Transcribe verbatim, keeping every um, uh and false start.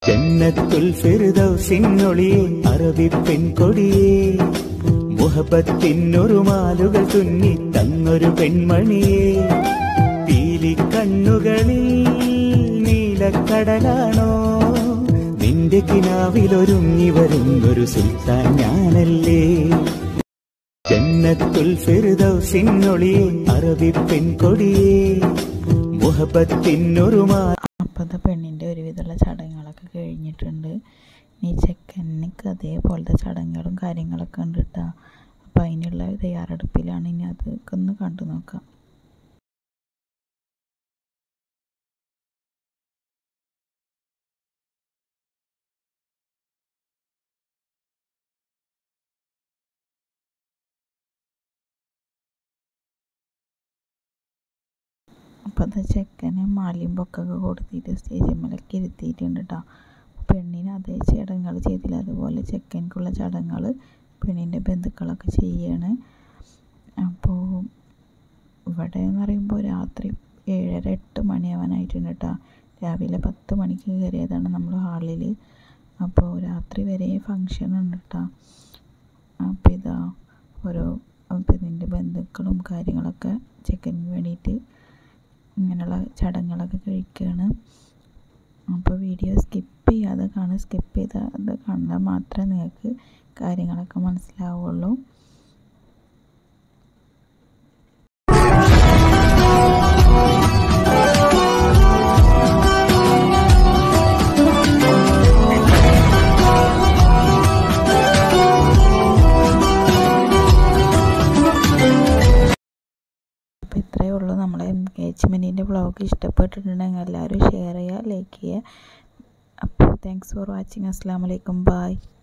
ജന്നത്തുൽ ഫിർദൗസിനൊളിയേ അറബി പെൺകൊടിയേ മുഹബത്തിനൊരു മാലുകൾ തുന്നി തന്നൊരു പെൺമണിയേ പീലി കണ്ണുകളിൽ നീലക്കടലാണോ നിന്റെ കിനാവിലൊരുങ്ങി വരുന്നൊരു സുൽത്താൻ ഞാനല്ലേ ജന്നത്തുൽ ഫിർദൗസിനൊളിയേ അറബി പെൺകൊടിയേ മുഹബത്തിനൊരു മാ അപ്പോഴത്തെ പെണ്ണിൻ്റെ ഒരുവിധമുള്ള ചടങ്ങുകളൊക്കെ കഴിഞ്ഞിട്ടുണ്ട്. ഇനി ചെക്കനിക്ക് അതേപോലത്തെ ചടങ്ങുകളും കാര്യങ്ങളൊക്കെ ഉണ്ട് കേട്ടോ. അപ്പോൾ അതിനുള്ള തയ്യാറെടുപ്പിലാണ്. ഇനി അതൊക്കെ ഒന്ന് കണ്ടു നോക്കാം. അപ്പോൾ അത് ചെക്കനെ മാലിയും പൊക്കൊക്കെ കൊടുത്തിട്ട് സ്റ്റേജിൽ മേലൊക്കെ ഇരുത്തിയിട്ടുണ്ട് കേട്ടോ. പെണ്ണിന് അതേ ചടങ്ങുകൾ ചെയ്തില്ല, അതുപോലെ ചെക്കൻക്കുള്ള ചടങ്ങുകൾ പെണ്ണിൻ്റെ ബന്ധുക്കളൊക്കെ ചെയ്യാണ്. അപ്പോൾ ഇവിടെ എന്ന് പറയുമ്പോൾ രാത്രി ഏഴര എട്ട് മണിയാവാനായിട്ടുണ്ട് കേട്ടോ. രാവിലെ പത്ത് മണിക്ക് കയറിയതാണ് നമ്മൾ ഹാളിൽ. അപ്പോൾ രാത്രി വരെ ഫങ്ഷൻ ഉണ്ട് കേട്ടോ. അപ്പോൾ ഇതാ ഓരോ പെണ്ണിൻ്റെ ബന്ധുക്കളും കാര്യങ്ങളൊക്കെ ചെക്കന് വേണ്ടിയിട്ട് ഇങ്ങനെയുള്ള ചടങ്ങുകളൊക്കെ കഴിക്കുകയാണ്. അപ്പോൾ വീഡിയോ സ്കിപ്പ് ചെയ്യാതെ കാണുക. സ്കിപ്പ് ചെയ്താൽ കണ്ടാൽ മാത്രമേ നിങ്ങൾക്ക് കാര്യങ്ങളൊക്കെ മനസ്സിലാവുള്ളൂ. അപ്പോൾ ഇത്രയേ ഉള്ളൂ. നമ്മളെ എൻഗേജ്മെൻറ്റിൻ്റെ വ്ളോഗ് ഇഷ്ടപ്പെട്ടിട്ടുണ്ടെങ്കിൽ എല്ലാവരും ഷെയർ ചെയ്യുക, ലൈക്ക് ചെയ്യുക. അപ്പോൾ താങ്ക്സ് ഫോർ വാച്ചിങ്. അസ്സലാമു അലൈക്കും. ബൈ.